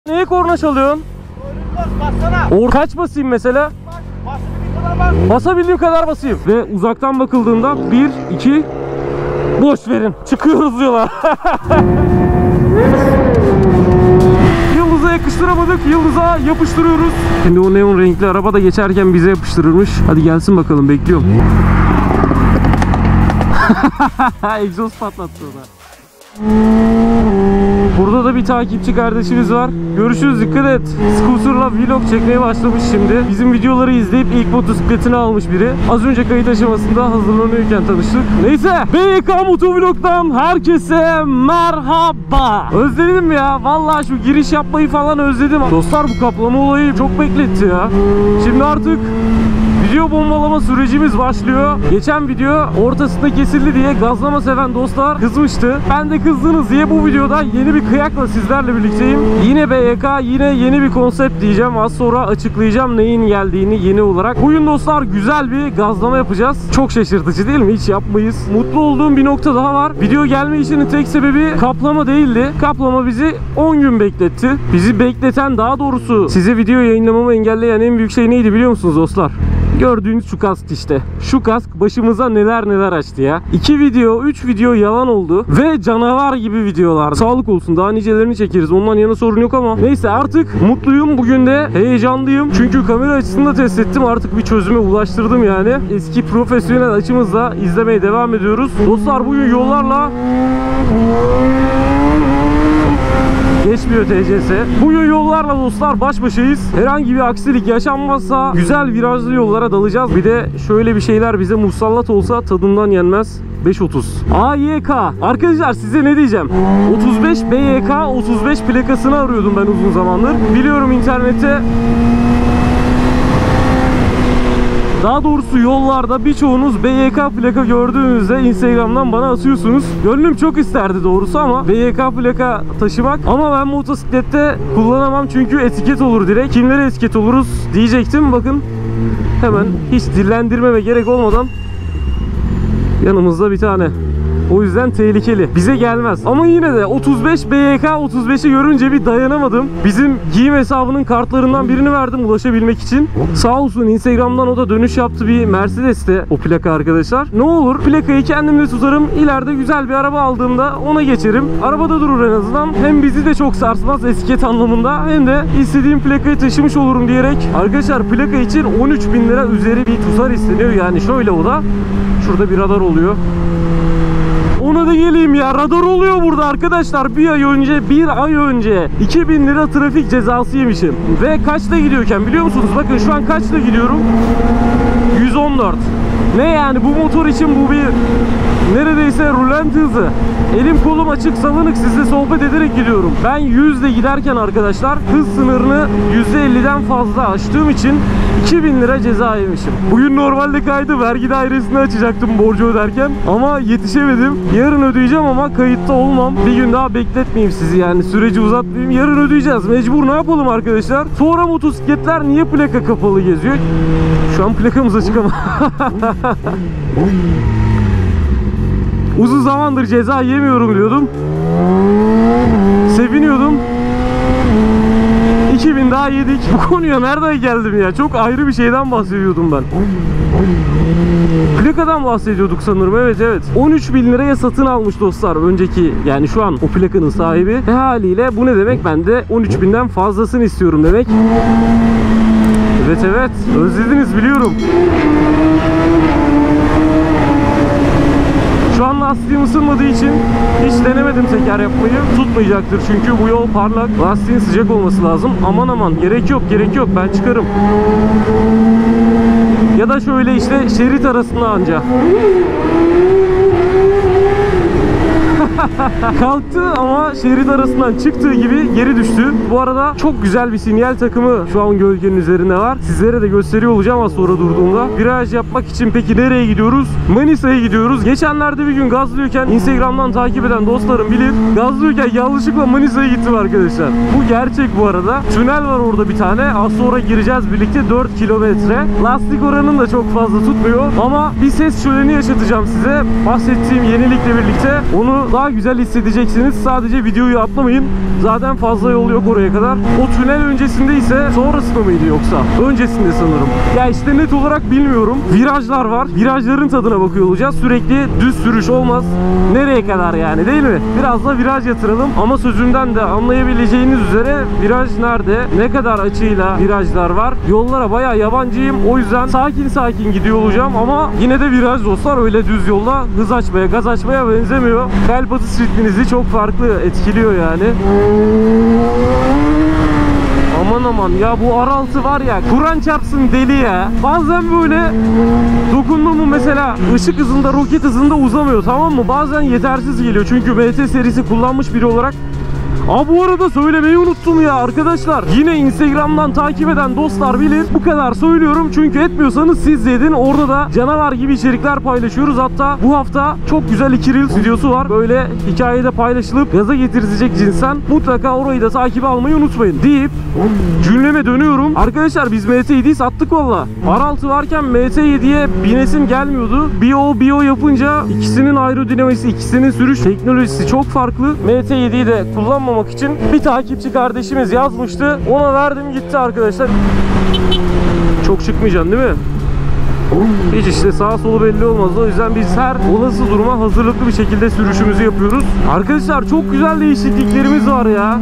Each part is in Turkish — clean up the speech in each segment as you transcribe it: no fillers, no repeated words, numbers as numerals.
Neye korna çalıyorsun? Kaç basayım mesela? Basabildiğim kadar basayım. Ve uzaktan bakıldığında 1, 2, boş verin. Çıkıyoruz diyorlar. Yıldız'a yakıştıramadık. Yıldız'a yapıştırıyoruz. Şimdi o neon renkli araba da geçerken bize yapıştırırmış. Hadi gelsin bakalım, bekliyorum. Egzoz patlattı o da. Burada da bir takipçi kardeşimiz var. Görüşürüz, dikkat et. Scooter'la vlog çekmeye başlamış şimdi. Bizim videoları izleyip ilk motosikletini almış biri. Az önce kayıt aşamasında hazırlanıyorken tanıştık. Neyse, BYK Motovlog'dan herkese merhaba. Özledim ya. Vallahi şu giriş yapmayı falan özledim. Dostlar, bu kaplama olayı çok bekletti ya. Şimdi artık video bombalama sürecimiz başlıyor. Geçen video ortasında kesildi diye gazlama seven dostlar kızmıştı. Ben de kızdınız diye bu videoda yeni bir kıyakla sizlerle birlikteyim. Yine BYK, yine yeni bir konsept diyeceğim. Az sonra açıklayacağım neyin geldiğini yeni olarak. Bugün dostlar güzel bir gazlama yapacağız. Çok şaşırtıcı değil mi? Hiç yapmayız. Mutlu olduğum bir nokta daha var. Video gelme işinin tek sebebi kaplama değildi. Kaplama bizi 10 gün bekletti. Bizi bekleten, daha doğrusu size video yayınlamamı engelleyen en büyük şey neydi biliyor musunuz dostlar? Gördüğünüz şu kask işte. Şu kask başımıza neler neler açtı ya. 2 video, 3 video yalan oldu. Ve canavar gibi videolar. Sağlık olsun, daha nicelerini çekeriz. Ondan yana sorun yok ama. Neyse, artık mutluyum. Bugün de heyecanlıyım. Çünkü kamera açısını da test ettim. Artık bir çözüme ulaştırdım yani. Eski profesyonel açımızla izlemeye devam ediyoruz. Dostlar, bugün yollarla geçmiyor TCS. Bugün yollarla dostlar baş başayız. Herhangi bir aksilik yaşanmazsa güzel virajlı yollara dalacağız. Bir de şöyle bir şeyler bize musallat olsa tadından yenmez. 530 AYK. Arkadaşlar size ne diyeceğim? 35 BYK 35 plakasını arıyordum ben uzun zamandır. Biliyorum internette, daha doğrusu yollarda birçoğunuz BYK plaka gördüğünüzde Instagram'dan bana atıyorsunuz. Gönlüm çok isterdi doğrusu ama BYK plaka taşımak. Ama ben motosiklette kullanamam çünkü etiket olur direkt. Kimlere etiket oluruz diyecektim. Bakın hemen hiç dillendirmeme gerek olmadan yanımızda bir tane. O yüzden tehlikeli. Bize gelmez. Ama yine de 35 BYK 35'i görünce bir dayanamadım. Bizim giyim hesabının kartlarından birini verdim ulaşabilmek için. Sağ olsun Instagram'dan o da dönüş yaptı, bir Mercedes'te o plaka arkadaşlar. Ne olur plakayı kendimde tutarım. İleride güzel bir araba aldığımda ona geçerim. Arabada durur en azından. Hem bizi de çok sarsmaz etiket anlamında, hem de istediğim plakayı taşımış olurum diyerek. Arkadaşlar plaka için 13.000 lira üzeri bir tutar isteniyor. Yani şöyle, o da şurada bir radar oluyor. Ona da geleyim ya, radar oluyor burada arkadaşlar. Bir ay önce 2000 lira trafik cezası yemişim. Ve kaçta gidiyorken biliyor musunuz? Bakın şu an kaçta gidiyorum? 114. Ne yani, bu motor için bu bir neredeyse rulant hızı. Elim kolum açık, salınık, sizle sohbet ederek gidiyorum. Ben 100'de giderken arkadaşlar hız sınırını %50'den fazla aştığım için 2000 lira ceza yemişim. Bugün normalde kaydı vergi dairesini açacaktım borcu öderken ama yetişemedim. Yarın ödeyeceğim ama kayıtta olmam. Bir gün daha bekletmeyeyim sizi, yani süreci uzatmayayım. Yarın ödeyeceğiz. Mecbur, ne yapalım arkadaşlar? Sonra motosikletler niye plaka kapalı geziyor? Şu an plakamız açık ama. Uzun zamandır ceza yemiyorum diyordum. Seviniyordum. 2000 daha yedik. Bu konuya nereden geldim ya? Çok ayrı bir şeyden bahsediyordum ben. Plakadan bahsediyorduk sanırım. Evet. 13.000 liraya satın almış dostlar önceki, yani şu an o plakanın sahibi. Haliyle bu ne demek? Ben de 13.000'den fazlasını istiyorum demek. Evet. Özlediniz biliyorum. Şu an lastiğim ısınmadığı için hiç denemedim teker yapmayı. Tutmayacaktır çünkü bu yol parlak. Lastiğin sıcak olması lazım. Aman gerek yok ben çıkarım. Ya da şöyle işte şerit arasında anca. Kalktı ama şerit arasından çıktığı gibi geri düştü. Bu arada çok güzel bir sinyal takımı şu an gölgenin üzerinde var. Sizlere de gösteriyor olacağım az sonra durduğumda. Viraj yapmak için peki nereye gidiyoruz? Manisa'ya gidiyoruz. Geçenlerde bir gün gazlıyorken, Instagram'dan takip eden dostlarım bilir, gazlıyorken yanlışlıkla Manisa'ya gittim arkadaşlar. Bu gerçek bu arada. Tünel var orada bir tane. Az sonra gireceğiz birlikte, 4 kilometre. Lastik oranını da çok fazla tutmuyor ama bir ses şöleni yaşatacağım size. Bahsettiğim yenilikle birlikte onu daha daha güzel hissedeceksiniz. Sadece videoyu atlamayın. Zaten fazla yol yok oraya kadar. O tünel öncesinde ise sonrasında mıydı yoksa? Öncesinde sanırım. Ya işte net olarak bilmiyorum. Virajlar var. Virajların tadına bakıyor olacağız. Sürekli düz sürüş olmaz. Nereye kadar yani, değil mi? Biraz da viraj yatıralım. Ama sözümden de anlayabileceğiniz üzere viraj nerede? Ne kadar açıyla virajlar var? Yollara bayağı yabancıyım. O yüzden sakin sakin gidiyor olacağım ama yine de viraj dostlar, öyle düz yolda hız açmaya, gaz açmaya benzemiyor. Kalp atış ritminizi çok farklı etkiliyor yani. Aman aman ya, bu R6 var ya, Kur'an çarpsın deli ya. Bazen böyle dokundum mu mesela ışık hızında, roket hızında uzamıyor, tamam mı? Bazen yetersiz geliyor çünkü MT serisi kullanmış biri olarak. Bu arada söylemeyi unuttum ya arkadaşlar. Yine Instagram'dan takip eden dostlar bilir. Bu kadar söylüyorum çünkü etmiyorsanız siz de edin. Orada da canavar gibi içerikler paylaşıyoruz. Hatta bu hafta çok güzel 2 Reels videosu var. Böyle hikayede paylaşılıp gaza getirecek cinsten. Mutlaka orayı da takibe almayı unutmayın deyip cümleme dönüyorum. Arkadaşlar biz MT7'yi sattık valla. R6 varken MT7'ye binesim gelmiyordu. BO yapınca ikisinin aerodinamisi, ikisinin sürüş teknolojisi çok farklı. MT7'yi de kullanmamak için bir takipçi kardeşimiz yazmıştı. Ona verdim gitti arkadaşlar. Çok çıkmayacaksın değil mi? Hiç işte sağa solu belli olmaz. O yüzden biz her olası duruma hazırlıklı bir şekilde sürüşümüzü yapıyoruz. Arkadaşlar çok güzel değişikliklerimiz var ya.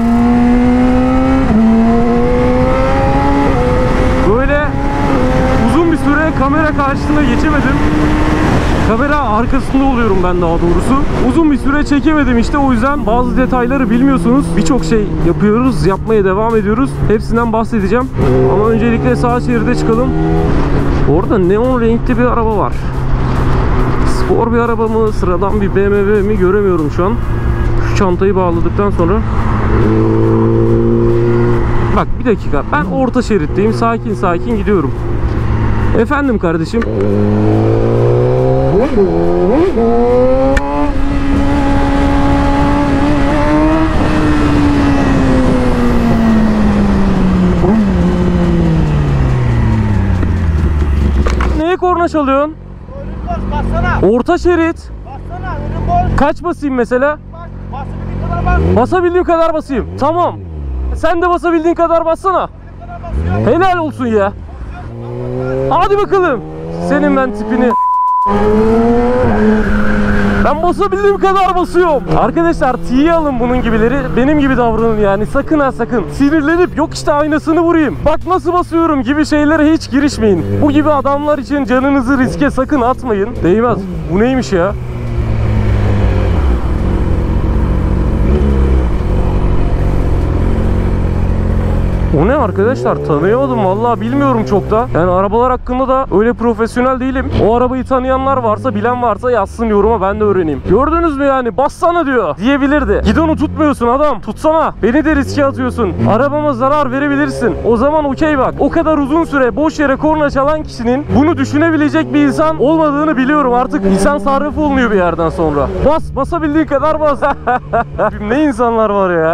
Böyle uzun bir süre kamera karşısına geçemedim. Kamera arkasında oluyorum ben daha doğrusu. Uzun bir süre çekemedim işte, o yüzden bazı detayları bilmiyorsunuz. Birçok şey yapıyoruz, yapmaya devam ediyoruz. Hepsinden bahsedeceğim. Ama öncelikle sağ şeride çıkalım. Orada neon renkli bir araba var. Spor bir araba mı, sıradan bir BMW mi göremiyorum şu an. Şu çantayı bağladıktan sonra. Bak bir dakika, ben orta şeritteyim, sakin sakin gidiyorum. Efendim kardeşim. Neye korna çalıyorsun? Bassana. Orta şerit. Bassana. Önüm boş. Kaç basayım mesela? Basabildiğin kadar bas. Basabildiğim kadar basayım. Tamam. Sen de basabildiğin kadar bassana. Helal olsun ya. Hadi bakalım. Senin ben tipini. Ben basabildiğim kadar basıyorum. Arkadaşlar tiye alın bunun gibileri. Benim gibi davranın yani. Sakın ha sakın. Sinirlenip yok işte aynasını vurayım, bak nasıl basıyorum gibi şeylere hiç girişmeyin. Bu gibi adamlar için canınızı riske sakın atmayın. Değmez. Bu neymiş ya? O ne arkadaşlar, tanıyamadım vallahi, bilmiyorum çok da. Yani arabalar hakkında da öyle profesyonel değilim. O arabayı tanıyanlar varsa, bilen varsa yazsın yoruma, ben de öğreneyim. Gördünüz mü yani, bassana diyor diyebilirdi. Gidonu tutmuyorsun adam, tutsana. Beni de riske atıyorsun. Arabama zarar verebilirsin. O zaman okey bak. O kadar uzun süre boş yere korna çalan kişinin bunu düşünebilecek bir insan olmadığını biliyorum. Artık insan sarrafı olunuyor bir yerden sonra. Bas, basabildiğin kadar bas. Ne insanlar var ya.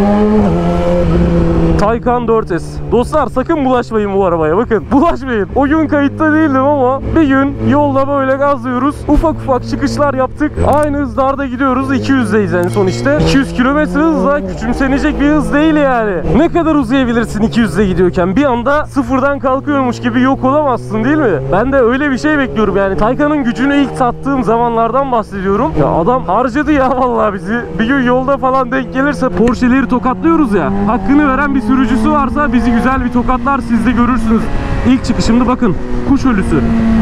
Taycan 4S. Dostlar sakın bulaşmayın bu arabaya, bakın. Bulaşmayın. O gün kayıtta değildim ama bir gün yolda böyle gazlıyoruz. Ufak ufak çıkışlar yaptık. Aynı hızlarda gidiyoruz. 200'deyiz en son işte. 200 km hızla küçümsenecek bir hız değil yani. Ne kadar uzayabilirsin 200'de gidiyorken? Bir anda sıfırdan kalkıyormuş gibi yok olamazsın değil mi? Ben de öyle bir şey bekliyorum yani. Taycan'ın gücünü ilk sattığım zamanlardan bahsediyorum. Ya adam harcadı ya vallahi bizi. Bir gün yolda falan denk gelirse Porsche'leri tokatlıyoruz ya. Hakkını veren bir sürücüsü varsa bizi güzel bir tokatlar, siz de görürsünüz. İlk çıkışımda bakın, kuş ölüsü.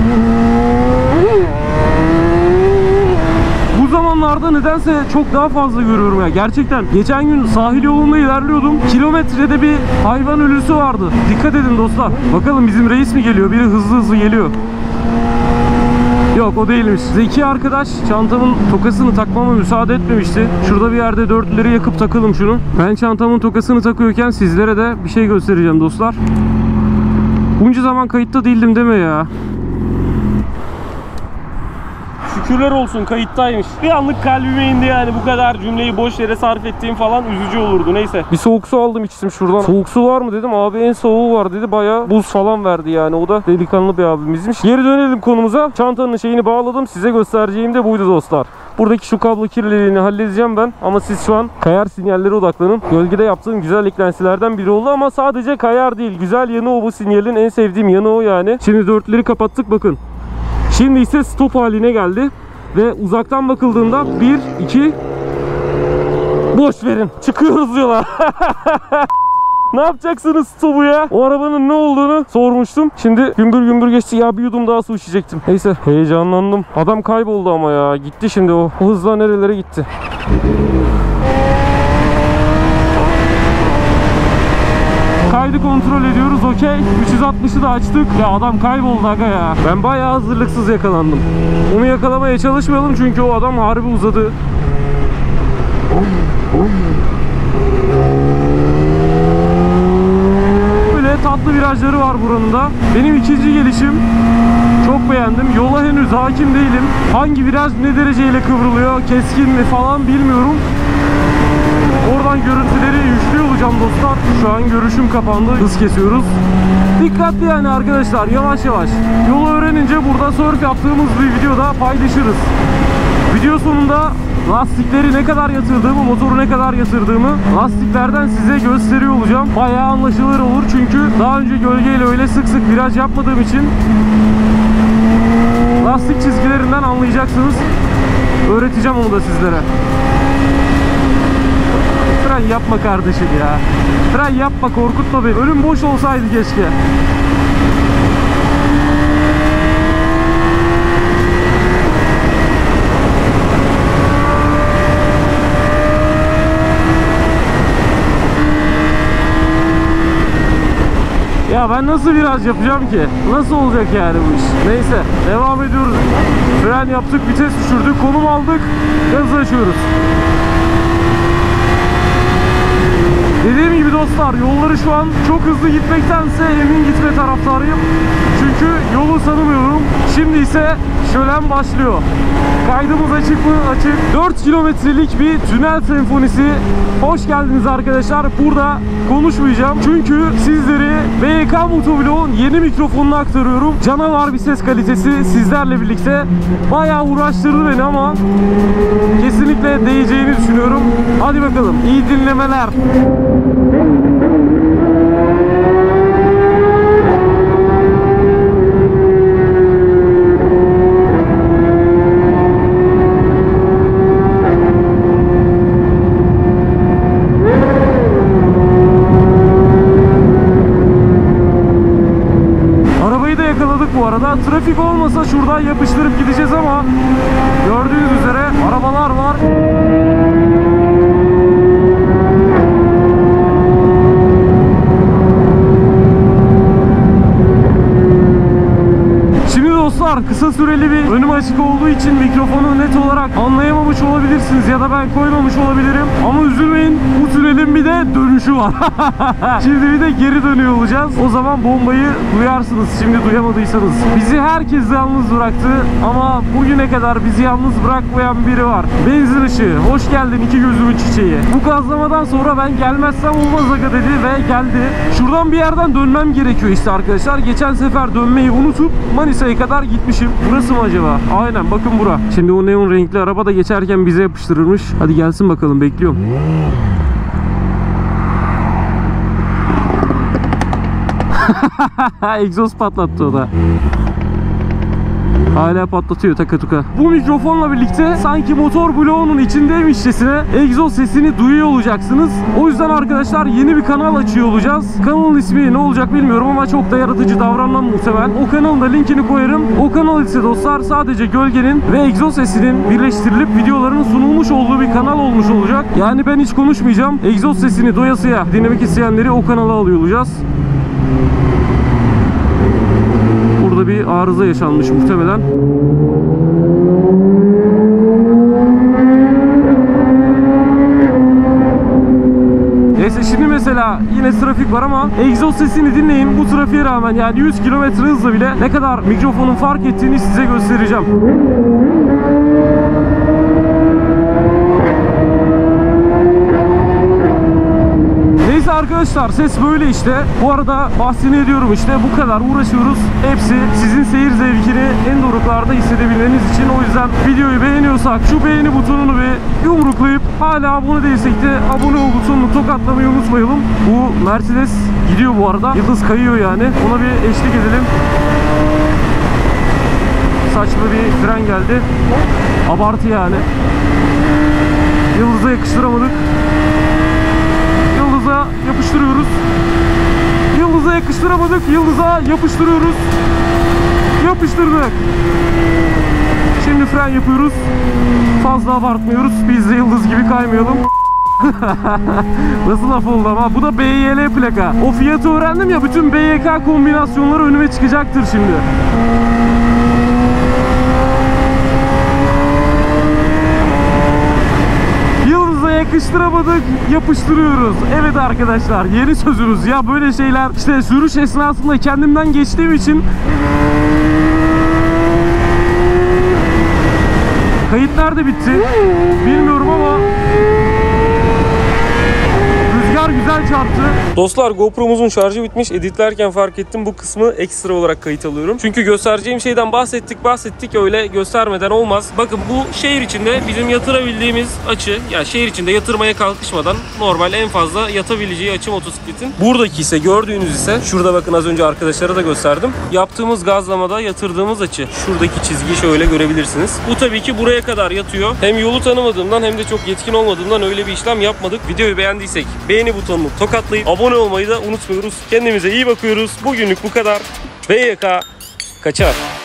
Bu zamanlarda nedense çok daha fazla görüyorum ya gerçekten. Geçen gün sahil yolunda ilerliyordum. Kilometrede bir hayvan ölüsü vardı. Dikkat edin dostlar. Bakalım bizim reis mi geliyor? Biri hızlı hızlı geliyor. Yok, o değilmiş. Zeki arkadaş çantamın tokasını takmama müsaade etmemişti. Şurada bir yerde dörtlüleri yakıp takalım şunu. Ben çantamın tokasını takıyorken sizlere de bir şey göstereceğim dostlar. Bunca zaman kayıtta değildim deme ya. Şükürler olsun kayıttaymış. Bir anlık kalbime indi yani, bu kadar cümleyi boş yere sarf ettiğim falan üzücü olurdu, neyse. Bir soğuk su aldım içtim şuradan. Soğuk su var mı dedim, abi en soğuğu var dedi. Bayağı buz falan verdi yani, o da delikanlı bir abimizmiş. Geri dönelim konumuza. Çantanın şeyini bağladım, size göstereceğim de buydu dostlar. Buradaki şu kablo kirliliğini halledeceğim ben. Ama siz şu an kayar sinyallere odaklanın. Gölgede yaptığım güzel eklentilerden biri oldu ama sadece kayar değil. Güzel yanı o bu sinyalin. En sevdiğim yanı o yani. Şimdi dörtleri kapattık bakın. Şimdi ise stop haline geldi. Ve uzaktan bakıldığında 1, 2... Boş verin. Çıkıyoruz yola. Ne yapacaksınız stopu ya? O arabanın ne olduğunu sormuştum. Şimdi gümbür gümbür geçti. Ya bir yudum daha su içecektim. Neyse heyecanlandım. Adam kayboldu ama ya. Gitti şimdi o. O hızla nerelere gitti. Kaydı kontrol ediyoruz, okey. 360'ı da açtık. Ya adam kayboldu aga ya. Ben bayağı hazırlıksız yakalandım. Onu yakalamaya çalışmayalım çünkü o adam harbi uzadı. Böyle tatlı virajları var buranın da. Benim ikinci gelişim. Çok beğendim. Yola henüz hakim değilim. Hangi viraj ne dereceyle kıvrılıyor, keskin mi falan bilmiyorum. Oradan görüntüleri yüklüyor olacağım dostlar. Şu an görüşüm kapandı. Hız kesiyoruz. Dikkatli yani arkadaşlar. Yavaş yavaş. Yolu öğrenince burada surf yaptığımız bir videoda paylaşırız. Video sonunda lastikleri ne kadar yatırdığımı, motoru ne kadar yatırdığımı lastiklerden size gösteriyor olacağım. Bayağı anlaşılır olur çünkü daha önce gölgeyle öyle sık sık viraj yapmadığım için lastik çizgilerinden anlayacaksınız. Öğreteceğim onu da sizlere. Fren yapma kardeşim ya. Fren yapma, korkutma beni. Önüm boş olsaydı keşke. Ya ben nasıl viraj yapacağım ki? Nasıl olacak yani bu iş? Neyse devam ediyoruz. Fren yaptık, vites düşürdük, konum aldık, gazı açıyoruz. Dediğim gibi dostlar, yolları şu an çok hızlı gitmektense emin gitme taraftarıyım. Çünkü yolu tanımıyorum. Şimdi ise şölen başlıyor. Kaydımız açık mı? Açık. 4 kilometrelik bir tünel senfonisi. Hoş geldiniz arkadaşlar. Burada konuşmayacağım. Çünkü sizleri BYK Motovlog'un yeni mikrofonunu aktarıyorum. Canavar bir ses kalitesi sizlerle birlikte. Bayağı uğraştırdı beni ama kesinlikle değeceğini düşünüyorum. Hadi bakalım. İyi dinlemeler. Bu arada trafik olmasa şuradan yapıştırıp gideceğiz ama gördüğünüz üzere arabalar var. Şimdi dostlar kısa süreli bir önüm açık olduğu için mikrofonu net olarak anlayamamış olabilirsiniz ya da ben koymamış olabilirim. Ama üzülmeyin, bu tünelin bir de dönüşü var. Şimdi bir de geri dönüyor olacağız. O zaman bombayı duyarsınız şimdi duyamadıysanız. Bizi herkes yalnız bıraktı ama bugüne kadar bizi yalnız bırakmayan biri var. Benzin ışığı. Hoş geldin iki gözümün çiçeği. Bu gazlamadan sonra ben gelmezsem olmaz aga dedi ve geldi. Şuradan bir yerden dönmem gerekiyor işte arkadaşlar. Geçen sefer dönmeyi unutup Manisa'ya kadar gitmişim. Burası mı acaba? Aynen bakın bura. Şimdi o neon renkli araba da geçerken bize yapıştırırmış. Hadi gelsin bakalım, bekliyorum. Egzoz patlattı o da. Hala patlatıyor taka tuka. Bu mikrofonla birlikte sanki motor bloğunun içindeymişçesine egzoz sesini duyuyor olacaksınız. O yüzden arkadaşlar yeni bir kanal açıyor olacağız. Kanalın ismi ne olacak bilmiyorum ama çok da yaratıcı davranmam muhtemelen. O kanalın da linkini koyarım. O kanal ise dostlar sadece gölgenin ve egzoz sesinin birleştirilip videoların sunulmuş olduğu bir kanal olmuş olacak. Yani ben hiç konuşmayacağım. Egzoz sesini doyasıya dinlemek isteyenleri o kanala alıyor olacağız. Burada bir arıza yaşanmış muhtemelen. Neyse şimdi mesela yine trafik var ama egzoz sesini dinleyin. Bu trafiğe rağmen yani 100 km hızla bile ne kadar mikrofonun fark ettiğini size göstereceğim. Neyse arkadaşlar ses böyle işte. Bu arada bahsini ediyorum işte, bu kadar uğraşıyoruz. Hepsi sizin seyir zevkini en doruklarda hissedebilmeniz için. O yüzden videoyu beğeniyorsak şu beğeni butonunu bir yumruklayıp hala abone değilsek de abone ol butonunu tokatlamayı unutmayalım. Bu Mercedes gidiyor bu arada. Yıldız kayıyor yani. Ona bir eşlik edelim. Saçma bir fren geldi. Abartı yani. Yıldız'a yakıştıramadık. Yıldız'a yapıştırıyoruz. Yıldız'a yakıştıramadık. Yıldız'a yapıştırıyoruz. Yapıştırdık. Şimdi fren yapıyoruz. Fazla abartmıyoruz. Biz de Yıldız gibi kaymayalım. Nasıl laf oldu ama. Bu da BYL plaka. O fiyatı öğrendim ya, bütün BYK kombinasyonları önüme çıkacaktır şimdi. Yakıştıramadık, yapıştırıyoruz. Evet arkadaşlar, yeni sözümüz. Ya böyle şeyler işte sürüş esnasında kendimden geçtiğim için. Kayıt nerede bitti bilmiyorum ama rüzgar güzel çarptı. Dostlar, GoPro'muzun şarjı bitmiş. Editlerken fark ettim, bu kısmı ekstra olarak kayıt alıyorum. Çünkü göstereceğim şeyden bahsettik öyle göstermeden olmaz. Bakın, bu şehir içinde bizim yatırabildiğimiz açı, yani şehir içinde yatırmaya kalkışmadan normal en fazla yatabileceği açı motosikletin. Buradaki ise gördüğünüz ise şurada, bakın az önce arkadaşlara da gösterdim. Yaptığımız gazlamada yatırdığımız açı. Şuradaki çizgiyi şöyle görebilirsiniz. Bu tabii ki buraya kadar yatıyor. Hem yolu tanımadığımdan hem de çok yetkin olmadığımdan öyle bir işlem yapmadık. Videoyu beğendiysek beğeni butonunu tokatlayıp abone olmayı da unutmuyoruz. Kendimize iyi bakıyoruz. Bugünlük bu kadar. BYK kaçar.